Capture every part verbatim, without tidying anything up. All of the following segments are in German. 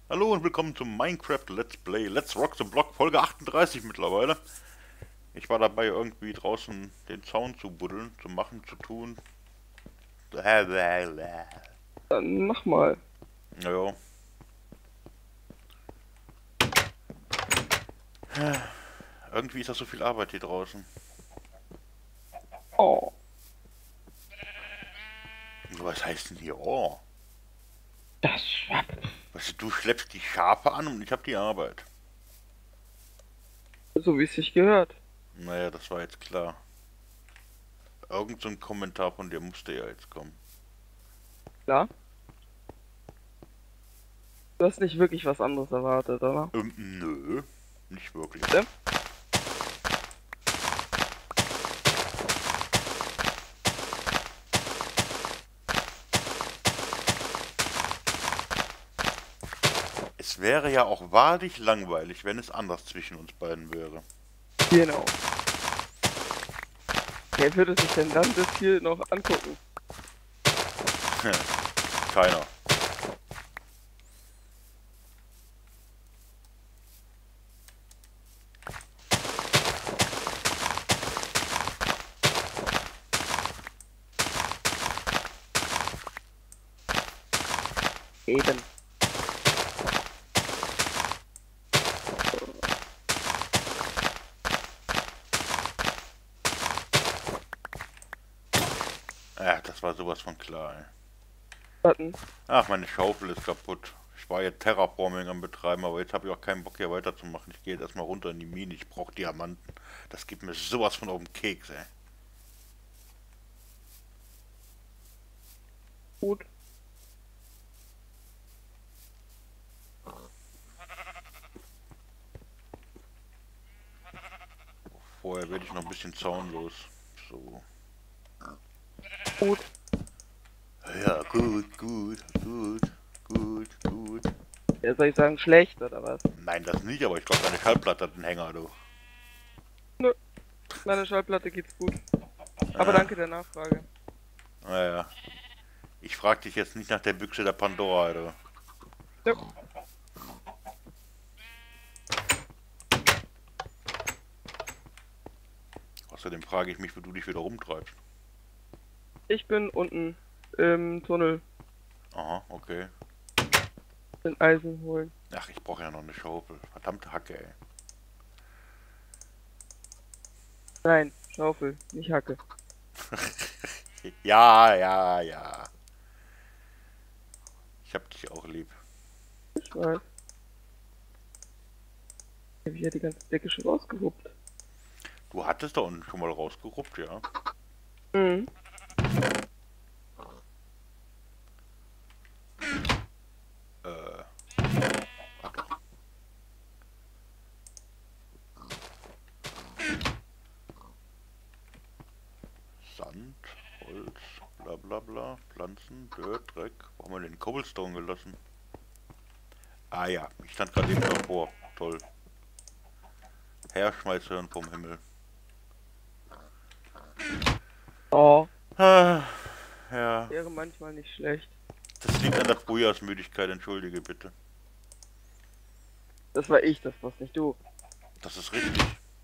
Hallo und willkommen zum Minecraft Let's Play Let's Rock the Block Folge achtunddreißig mittlerweile. Ich war dabei irgendwie draußen den Zaun zu buddeln, zu machen, zu tun. Naja, Dann mach mal. irgendwie ist das so viel Arbeit hier draußen. Oh, Was heißt denn hier? Oh, das Schwapp. weißt du, du schleppst die Schafe an und ich hab die Arbeit. So wie es sich gehört. Naja, das war jetzt klar. Irgend so ein Kommentar von dir musste ja jetzt kommen. Klar. Du hast nicht wirklich was anderes erwartet, oder? Ähm, nö, nicht wirklich. Bitte? Es wäre ja auch wahrlich langweilig, wenn es anders zwischen uns beiden wäre. Genau. Wer würde sich denn dann das hier noch angucken? Keiner. Eben. Ja, das war sowas von klar, ey. Warten. Ach, meine Schaufel ist kaputt. Ich war jetzt Terraforming am Betreiben, aber jetzt habe ich auch keinen Bock hier weiterzumachen. Ich gehe jetzt erstmal runter in die Mine. Ich brauche Diamanten. Das gibt mir sowas von auf den Keks, ey. Gut. Vorher werde ich noch ein bisschen zaunlos. So. Gut. Ja, gut, gut, gut, gut, gut. Ja, soll ich sagen, schlecht oder was? Nein, das nicht, aber ich glaube, deine Schallplatte hat einen Hänger, du. Nö. Meine Schallplatte geht's gut. Aber danke der Nachfrage. Naja. Ich frage dich jetzt nicht nach der Büchse der Pandora, du. Ja. Außerdem frage ich mich, wo du dich wieder rumtreibst. Ich bin unten im Tunnel. Aha, okay. Den Eisen holen. Ach, ich brauche ja noch eine Schaufel. Verdammte Hacke, ey. Nein, Schaufel, nicht Hacke. Ja, ja, ja. Ich hab dich auch lieb. Ich weiß. Ich habe hier die ganze Decke schon rausgeruppt. Du hattest da unten schon mal rausgeruppt, ja. Mhm. Äh. Sand, Holz, bla bla bla, Pflanzen, Dirt, Dreck. Wo haben wir den Cobblestone gelassen? Ah ja, ich stand gerade eben davor. Toll. Herrschmeißhirn vom Himmel. Oh, Ah, ja. wäre manchmal nicht schlecht. Das liegt an der Frühjahrsmüdigkeit, entschuldige bitte. Das war ich, das war's nicht du. Das ist richtig.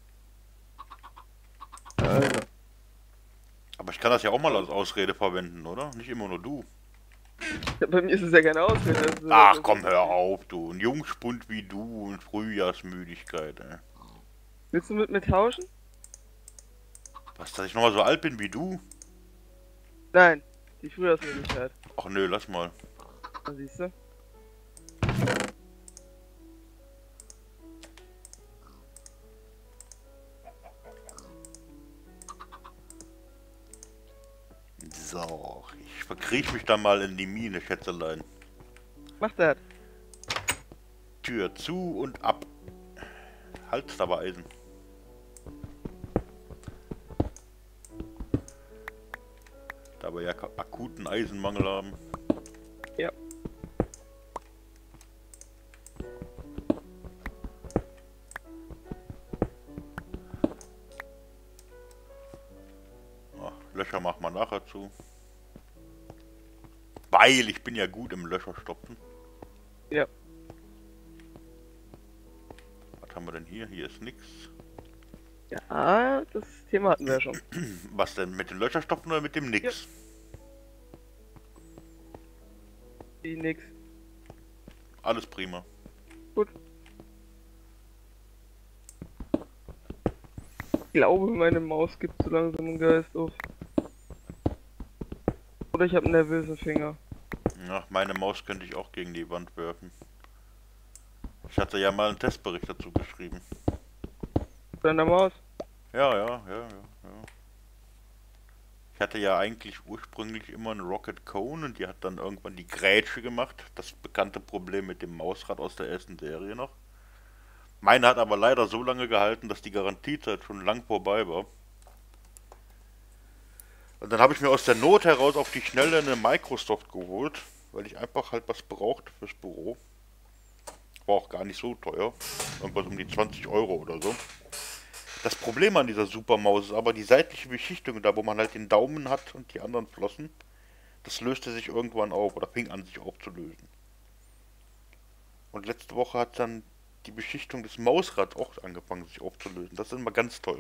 Also, Aber ich kann das ja auch mal als Ausrede verwenden, oder? Nicht immer nur du. bei mir ist es ja keine Ausrede. Das ist, Ach das komm, ist, hör auf, du. Ein Jungspund wie du und Frühjahrsmüdigkeit, ey. Willst du mit mir tauschen? Was, dass ich nochmal so alt bin wie du? Nein, die Frühjahrsmöglichkeit. Ach nö, lass mal. Da siehst du. So, ich verkriech mich da mal in die Mine, Schätzelein. Mach das. Tür zu und ab. Halt, da war Eisen. Da wir ja akuten Eisenmangel haben. Ja. Ach, Löcher machen wir nachher zu. Weil ich bin ja gut im Löcherstopfen. Ja. haben wir denn hier? Hier ist nix. Ja, das Thema hatten wir ja schon. Was denn? Mit den Löcherstopfen oder mit dem nix? Wie nix. Alles prima. Gut. Ich glaube, meine Maus gibt so langsam einen Geist auf. Oder ich habe einen nervösen Finger. Ja, meine Maus könnte ich auch gegen die Wand werfen. Ich hatte ja mal einen Testbericht dazu geschrieben. Deine Maus? Ja, ja, ja, ja, ja. Ich hatte ja eigentlich ursprünglich immer eine Rocket Cone und die hat dann irgendwann die Grätsche gemacht. Das bekannte Problem mit dem Mausrad aus der ersten Serie noch. Meine hat aber leider so lange gehalten, dass die Garantiezeit schon lang vorbei war. Und dann habe ich mir aus der Not heraus auf die Schnelle eine Microsoft geholt, weil ich einfach halt was brauchte fürs Büro. War auch gar nicht so teuer. Irgendwas um die zwanzig Euro oder so. Das Problem an dieser Supermaus ist aber die seitliche Beschichtung, da wo man halt den Daumen hat und die anderen Flossen, das löste sich irgendwann auf oder fing an sich aufzulösen. Und letzte Woche hat dann die Beschichtung des Mausrads auch angefangen sich aufzulösen. Das ist immer ganz toll.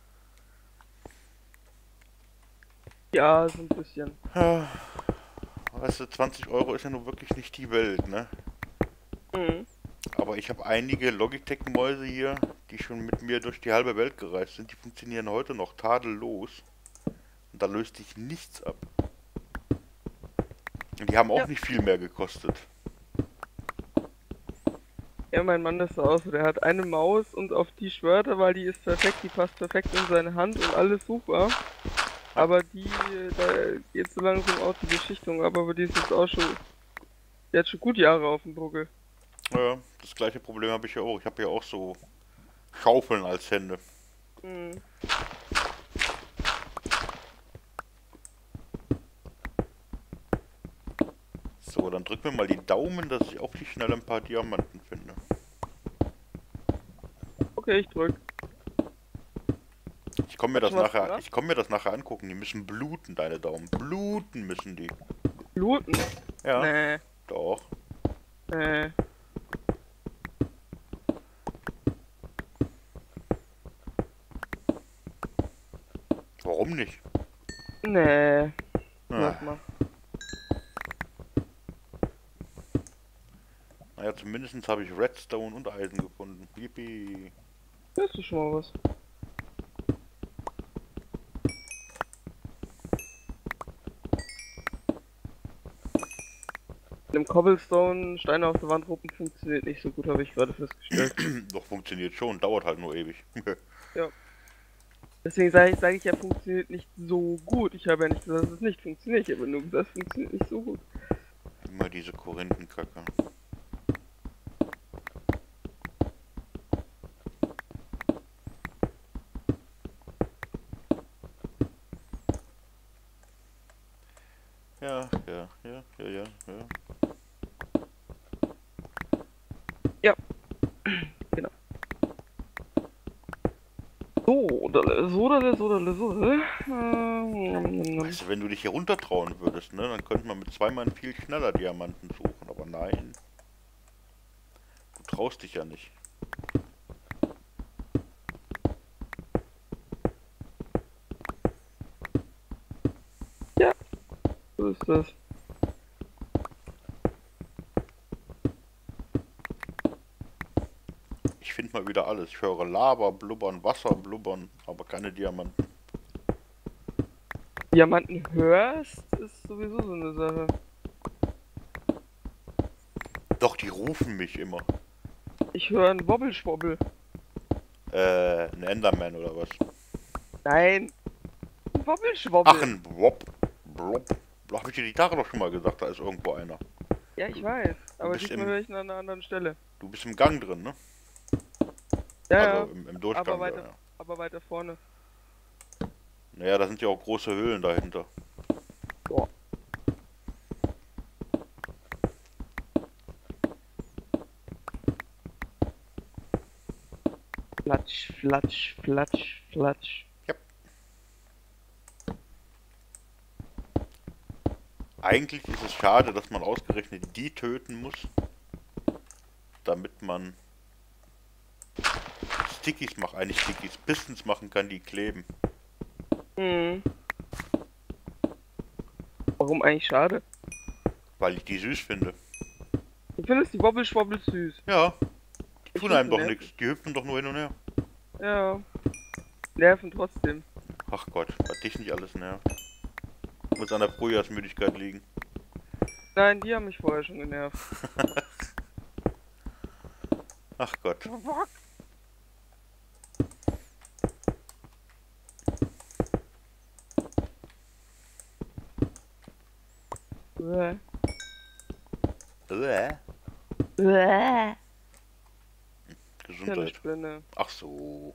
Ja, so ein bisschen. Ja, weißt du, zwanzig Euro ist ja nun wirklich nicht die Welt, ne? Mhm. Aber ich habe einige Logitech-Mäuse hier, die schon mit mir durch die halbe Welt gereist sind. Die funktionieren heute noch tadellos. Und da löst sich nichts ab. Und die haben auch Ja. nicht viel mehr gekostet. Ja, mein Mann ist so aus. Der hat eine Maus und auf die schwört er, weil die ist perfekt, die passt perfekt in seine Hand und alles super. Aber die, da geht so langsam aus die Beschichtung, aber die ist jetzt auch schon, die hat schon gut Jahre auf dem Buckel. Ja, das gleiche Problem habe ich ja auch. Ich habe ja auch so Schaufeln als Hände. Mhm. So, dann drück mir mal die Daumen, dass ich auf die Schnelle ein paar Diamanten finde. Okay, ich drück. Ich komme mir das Hast du was nachher, gemacht? ich komme mir das nachher angucken. Die müssen bluten, deine Daumen. Bluten müssen die. Bluten? Ja, Nee, doch. nee. Warum nicht? Nee. Ah. Lass mal. Naja, zumindest habe ich Redstone und Eisen gefunden. Yippie. Das ist schon mal was. Mit dem Cobblestone Steine auf der Wand ruppen funktioniert nicht so gut, habe ich gerade festgestellt. Doch, funktioniert schon, dauert halt nur ewig. Ja. Deswegen sage ich, sage ich ja, funktioniert nicht so gut. Ich habe ja nicht gesagt, dass es nicht funktioniert. Ich habe nur gesagt, es funktioniert nicht so gut. Immer diese Korinthenkacke. Ja, ja, ja, ja, ja, ja. Ja. Genau. So, dale, so, dale, so, dale, so, dale. Ähm, Weißt du, wenn du dich hier runter trauen würdest, ne, dann könnte man mit zwei Mann viel schneller Diamanten suchen, aber nein. Du traust dich ja nicht. Ja, so ist das. Ich finde mal wieder alles. Ich höre Lava blubbern, Wasser blubbern, aber keine Diamanten. Diamanten hörst, ist sowieso so eine Sache. Doch, die rufen mich immer. Ich höre einen Wobbelschwobbel. Äh, ein Enderman oder was? Nein. Ein Wobbelschwobbel. Ach, ein Wop, Blob. Hab ich dir die Tage doch schon mal gesagt, da ist irgendwo einer. Ja, ich weiß. Aber bist diesmal im- höre ich ihn an einer anderen Stelle. Du bist im Gang drin, ne? Ja, Also ja. im, im Durchgang. Aber weiter, da, ja. aber weiter vorne. Naja, da sind ja auch große Höhlen dahinter. Boah. Flatsch, flatsch, flatsch, flatsch. Eigentlich ist es schade, dass man ausgerechnet die töten muss, damit man Stickies mache, eigentlich Stickies, Pistons machen kann, die kleben. Hm. Warum eigentlich schade? Weil ich die süß finde. Du findest die Wobbelschwobbel süß. Ja, die Ich tun find einem sie doch nervig. nichts. Die hüpfen doch nur hin und her. Ja. Nerven trotzdem. Ach Gott, was dich nicht alles nervt. Muss an der Frühjahrsmüdigkeit liegen. Nein, die haben mich vorher schon genervt. Ach Gott. Uäh. Uäh. Uäh. Keine Gesundheit. Spinne. Ach so.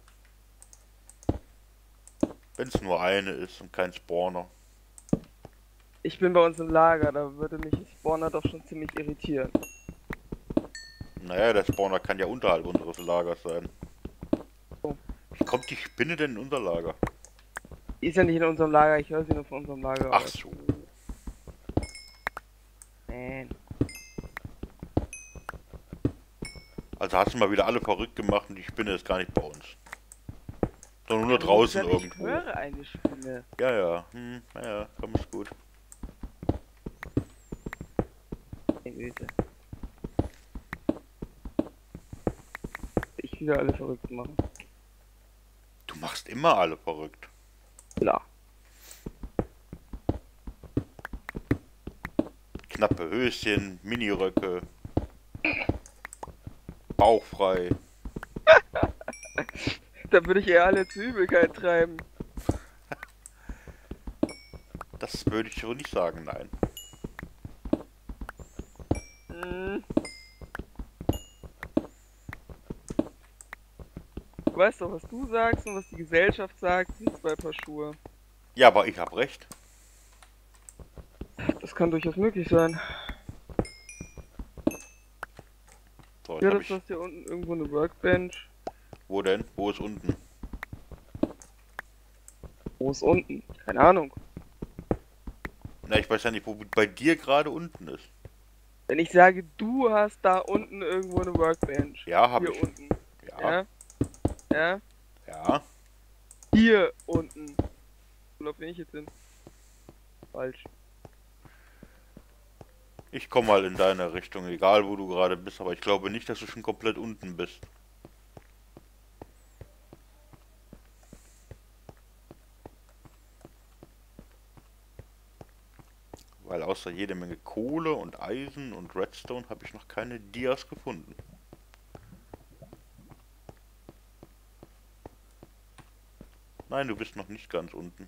Wenn es nur eine ist und kein Spawner. Ich bin bei uns im Lager, da würde mich ein Spawner doch schon ziemlich irritieren. Naja, der Spawner kann ja unterhalb unseres Lagers sein. Oh. Wie kommt die Spinne denn in unser Lager? Die ist ja nicht in unserem Lager, ich höre sie nur von unserem Lager Ach aus. so. Man. Also hast du mal wieder alle verrückt gemacht und die Spinne ist gar nicht bei uns. Sondern nur Ich draußen hab gesagt, irgendwo. Ich höre eine Spinne. Ja, ja. Hm, ja, komm, ist gut. Meine Güte. Ich wieder alle verrückt machen. Du machst immer alle verrückt. Ja. Knappe Höschen, Miniröcke. Bauchfrei. Da würde ich eher alle zur Übelkeit treiben. Das würde ich so nicht sagen, nein. Hm. Du weißt doch, was du sagst und was die Gesellschaft sagt, sind zwei Paar Schuhe. Ja, aber ich habe recht. Das kann durchaus möglich sein. So, jetzt Ja, hab das ich... ist hier unten irgendwo eine Workbench. Wo denn? Wo ist unten? Wo ist unten? Keine Ahnung. Na, ich weiß ja nicht, wo bei dir gerade unten ist. Wenn ich sage, du hast da unten irgendwo eine Workbench. Ja, habe Hier ich. unten. Ja, Ja? Ja? ja. Hier unten. Wo bin ich jetzt hin? Falsch. Ich komme mal in deine Richtung, egal wo du gerade bist, aber ich glaube nicht, dass du schon komplett unten bist. Weil außer jede Menge Kohle und Eisen und Redstone habe ich noch keine Dias gefunden. Nein, du bist noch nicht ganz unten.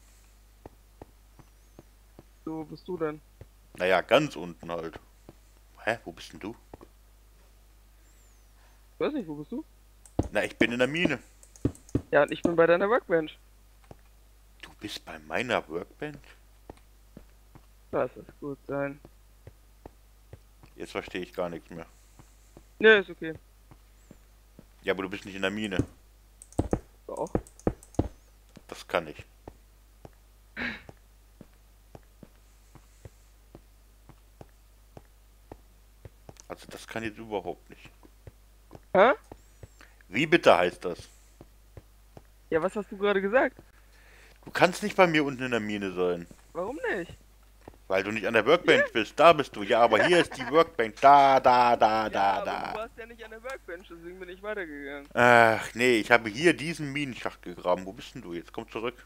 So, wo bist du denn? Naja, ganz unten halt. Hä, wo bist denn du? Ich weiß nicht, wo bist du? Na, ich bin in der Mine. Ja, und ich bin bei deiner Workbench. Du bist bei meiner Workbench? Lass es gut sein. Jetzt verstehe ich gar nichts mehr. Ne, ist okay. Ja, aber du bist nicht in der Mine. Doch. Das kann ich. Also das kann jetzt überhaupt nicht. Hä? Wie bitte heißt das? Ja, was hast du gerade gesagt? Du kannst nicht bei mir unten in der Mine sein. Warum nicht? Weil du nicht an der Workbench bist. Da bist du. Ja, aber hier ist die Workbench. Da, da, da, da, ja, aber du da. warst ja nicht an der Workbench, deswegen bin ich weitergegangen. Ach, nee, ich habe hier diesen Minenschacht gegraben. Wo bist denn du jetzt? Komm zurück.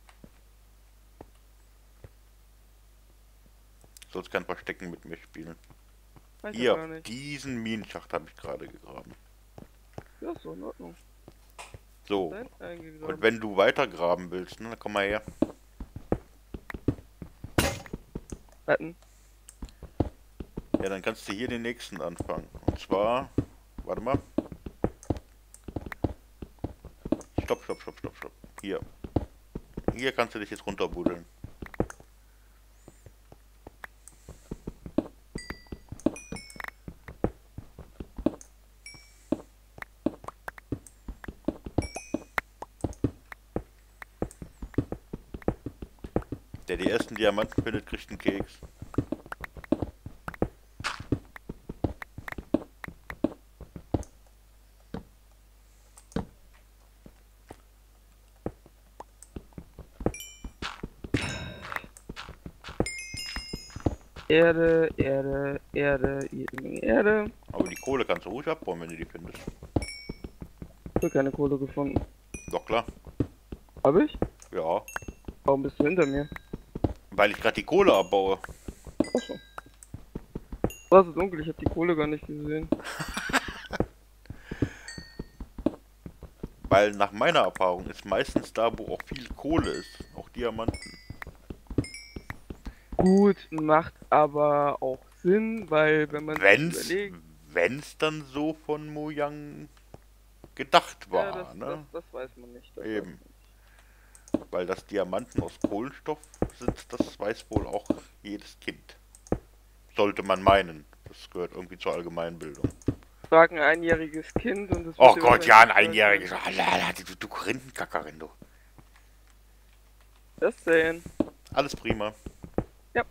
Du sollst kein Verstecken mit mir spielen. Weiß ja gar Hier, nicht. diesen Minenschacht habe ich gerade gegraben. Ja, ist so in Ordnung. So. Nein, eingegraben. Und wenn du weiter graben willst, ne, dann komm mal her. Warten. Ja, dann kannst du hier den nächsten anfangen. Und zwar, warte mal. Stopp, stopp, stopp, stopp, stopp. Hier. Hier kannst du dich jetzt runterbuddeln. Der die ersten Diamanten findet, kriegt einen Keks. Erde, Erde, Erde, jede Menge Erde. Aber die Kohle kannst du ruhig abbauen, wenn du die findest. Ich habe keine Kohle gefunden. Doch klar. Hab ich? Ja. Warum bist du hinter mir? Weil ich gerade die Kohle abbaue. Achso. War so dunkel, ich habe die Kohle gar nicht gesehen. Weil nach meiner Erfahrung ist meistens da, wo auch viel Kohle ist. Auch Diamanten. Gut, macht aber auch Sinn, weil wenn man Wenn's, sich überlegt... wenn's dann so von Mojang gedacht war, Ja, das, ne? das, das weiß man nicht. Das Eben. weiß man nicht. Weil das Diamanten aus Kohlenstoff sind, das weiß wohl auch jedes Kind. Sollte man meinen. Das gehört irgendwie zur Allgemeinbildung. Frag ein einjähriges Kind und es Oh wird dir Gott, ja, ein wahrscheinlich Einjähriges. sagen. Alter, du, du Rindenkackerin, du. Das sehen. Alles prima. Ja.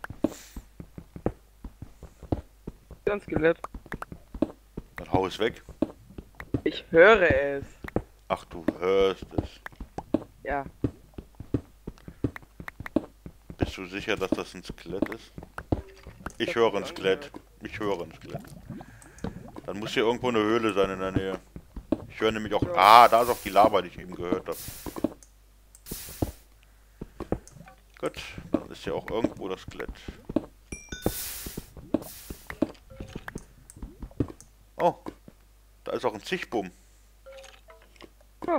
Ganz Skelett. Dann hau es weg. Ich höre es. Ach, du hörst es. Ja. Bist du sicher, dass das ein Skelett ist? Ich höre ein Skelett. Ich höre ein Skelett. Dann muss hier irgendwo eine Höhle sein in der Nähe. Ich höre nämlich auch... Ah, da ist auch die Lava, die ich eben gehört habe. Gut, dann ist ja auch irgendwo das Skelett. Oh, da ist auch ein Zichbum. Ah.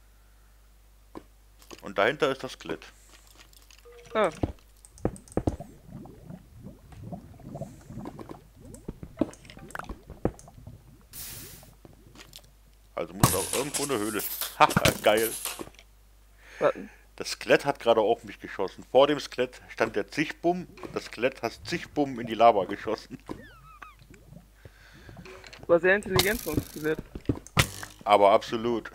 Und dahinter ist das Skelett. Ah. Also muss auch irgendwo eine Höhle. Haha, geil. Warten. Das Skelett hat gerade auf mich geschossen. Vor dem Skelett stand der Zichbum. Das Skelett hat Zichbum in die Lava geschossen. War sehr intelligent vom Skelett. Aber absolut.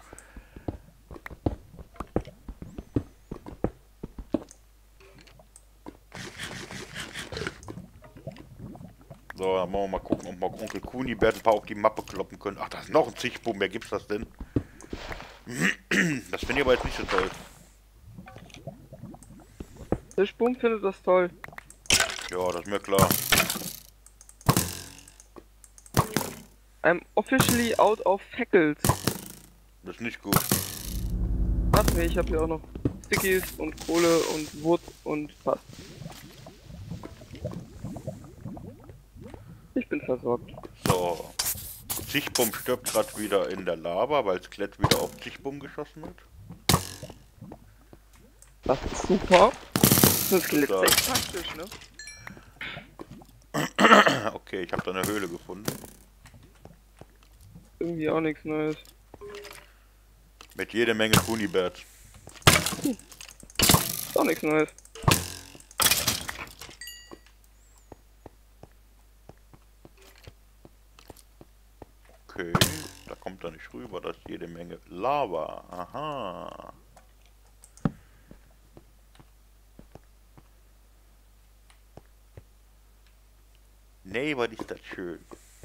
So, dann wollen wir mal gucken, ob wir Onkel Kunibert ein paar auf die Mappe kloppen können. Ach, da ist noch ein Zichbum. Wer gibt's das denn? Das finde ich aber jetzt nicht so toll. Der Sprung findet das toll. Ja, das ist mir klar. I'm officially out of fackles. Das ist nicht gut. Ach nee, ich habe hier auch noch Stickies und Kohle und Wood und passt. Ich bin versorgt. So. Zichbum stirbt gerade wieder in der Lava, weil Skelett wieder auf Zichbum geschossen hat. Das ist super. Das Skelett So. ist echt praktisch, ne? Okay, ich habe da eine Höhle gefunden. Irgendwie auch nichts Neues. Mit jede Menge Kunibert. Ist auch nichts Neues. Okay, da kommt er nicht rüber, das ist jede Menge Lava. Aha. Nee, was ist das schön.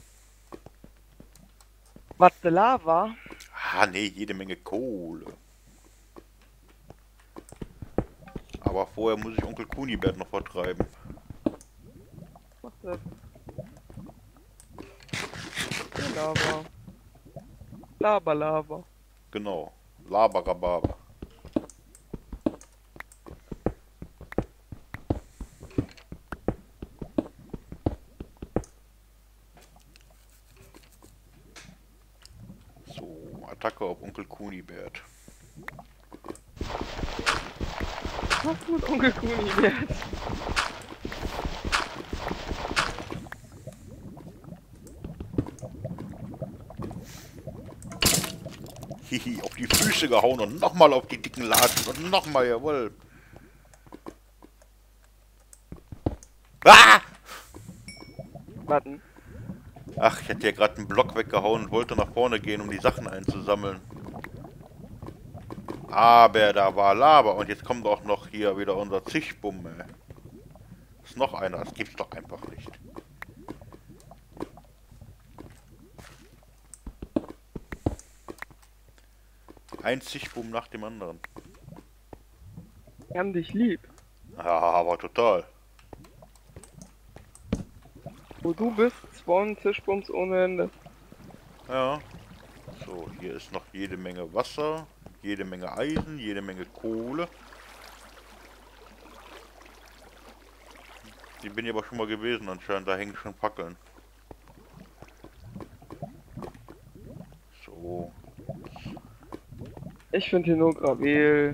Was, der Lava? Ah, nee, jede Menge Kohle. Aber vorher muss ich Onkel Kunibert noch vertreiben. Was macht das? Der Lava. Lava, Lava. Genau. Labarababa. So, Attacke auf Onkel Kunibert. Was mit Onkel Kunibert? Hihi, auf die Füße gehauen und nochmal auf die dicken Latschen und nochmal, jawohl. Ah! Warten. Ach, ich hätte ja gerade einen Block weggehauen und wollte nach vorne gehen, um die Sachen einzusammeln. Aber da war Lava und jetzt kommt auch noch hier wieder unser Zichbum. Ey. Ist noch einer, das gibt's doch einfach nicht. Ein Zichbum nach dem anderen. Wir haben dich lieb. Ja, aber total. Wo du bist, spawnen Tischbums ohne Ende. Ja. So, hier ist noch jede Menge Wasser, jede Menge Eisen, jede Menge Kohle. Die bin ich aber schon mal gewesen anscheinend, da hängen schon Fackeln. So. Ich finde hier nur Gravel.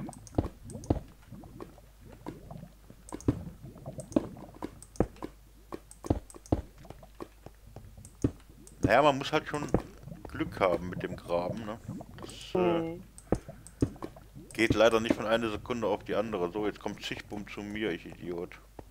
Naja, man muss halt schon Glück haben mit dem Graben, ne? Das äh, Hm. geht leider nicht von einer Sekunde auf die andere. So, jetzt kommt Zichbum zu mir, ich Idiot.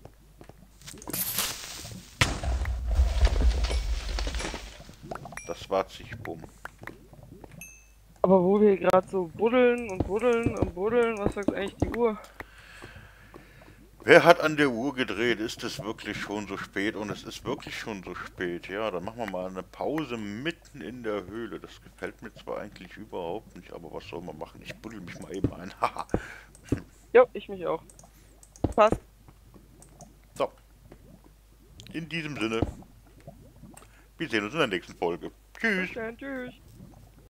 Das war Zichbum. Aber wo wir gerade so buddeln und buddeln und buddeln, was sagt eigentlich die Uhr? Wer hat an der Uhr gedreht? Ist es wirklich schon so spät? Und es ist wirklich schon so spät. Ja, dann machen wir mal eine Pause mitten in der Höhle. Das gefällt mir zwar eigentlich überhaupt nicht, aber was soll man machen? Ich buddel mich mal eben ein. Haha. Jo, ich mich auch. Passt. So. In diesem Sinne. Wir sehen uns in der nächsten Folge. Tschüss. Bis dann, tschüss.